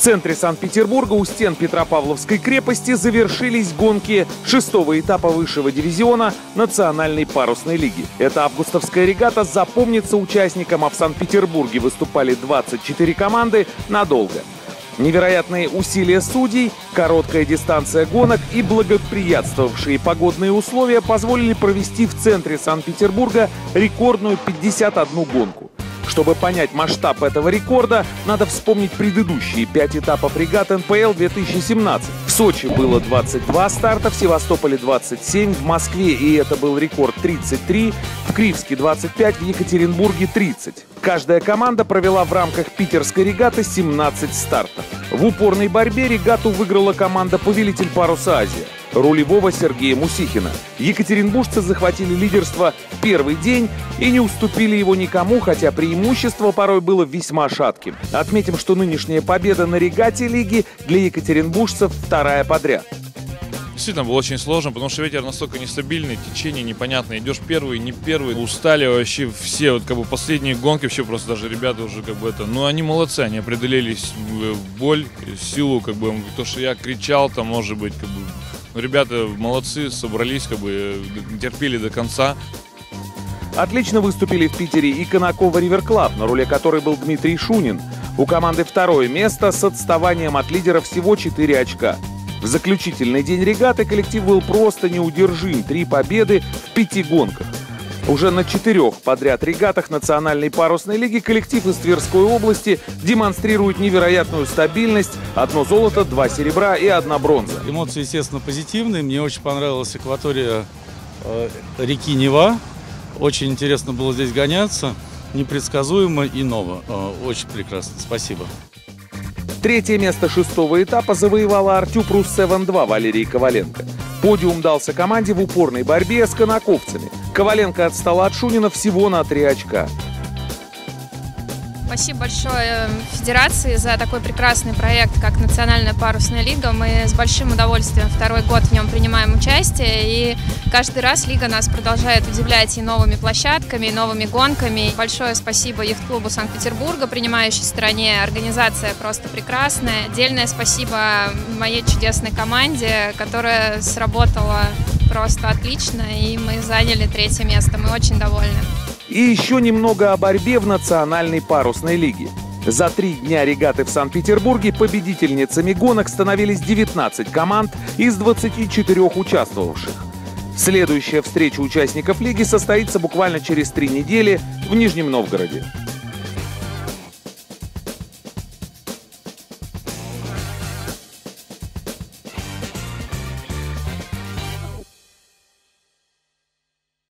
центре Санкт-Петербурга у стен Петропавловской крепости завершились гонки 6-го этапа высшего дивизиона Национальной парусной лиги. Эта августовская регата запомнится участникам, а в Санкт-Петербурге выступали 24 команды надолго. Невероятные усилия судей, короткая дистанция гонок и благоприятствовавшие погодные условия позволили провести в центре Санкт-Петербурга рекордную 51 гонку. Чтобы понять масштаб этого рекорда, надо вспомнить предыдущие 5 этапов регат НПЛ 2017. В Сочи было 22 старта, в Севастополе 27, в Москве, и это был рекорд, 33, в Кривске 25, в Екатеринбурге 30. Каждая команда провела в рамках питерской регаты 17 стартов. В упорной борьбе регату выиграла команда «Повелитель паруса Азия» рулевого Сергея Мусихина. Екатеринбуржцы захватили лидерство в первый день и не уступили его никому, хотя преимущество порой было весьма шатким. Отметим, что нынешняя победа на регате лиги для екатеринбуржцев вторая подряд. Действительно было очень сложно, потому что ветер настолько нестабильный, течение непонятное. Идешь первый, не первый. Устали вообще все, вот как бы последние гонки, вообще просто даже ребята уже как бы это... Ну, они молодцы, они преодолели боль, силу, как бы, то, что я кричал, там, может быть, как бы... Ну, ребята молодцы, собрались, как бы, терпели до конца. Отлично выступили в Питере и Конаково Ривер Клаб, на руле которой был Дмитрий Шунин. У команды второе место с отставанием от лидера всего 4 очка. В заключительный день регаты коллектив был просто неудержим. 3 победы в 5 гонках. Уже на 4 подряд регатах Национальной парусной лиги коллектив из Тверской области демонстрирует невероятную стабильность. 1 золото, 2 серебра и 1 бронза. Эмоции, естественно, позитивные. Мне очень понравилась акватория реки Нева. Очень интересно было здесь гоняться. Непредсказуемо и ново. Очень прекрасно. Спасибо. 3-е место 6-го этапа завоевала Артюпрус 7-2 Валерий Коваленко. Подиум дался команде в упорной борьбе с конаковцами. Коваленко отстала от Шунина всего на 3 очка. Спасибо большое Федерации за такой прекрасный проект, как Национальная парусная лига. Мы с большим удовольствием второй год в нем принимаем участие. И каждый раз лига нас продолжает удивлять и новыми площадками, и новыми гонками. Большое спасибо яхт-клубу Санкт-Петербурга, принимающей стороне. Организация просто прекрасная. Отдельное спасибо моей чудесной команде, которая сработала просто отлично. И мы заняли 3-е место. Мы очень довольны. И еще немного о борьбе в Национальной парусной лиге. За 3 дня регаты в Санкт-Петербурге победительницами гонок становились 19 команд из 24 участвовавших. Следующая встреча участников лиги состоится буквально через 3 недели в Нижнем Новгороде.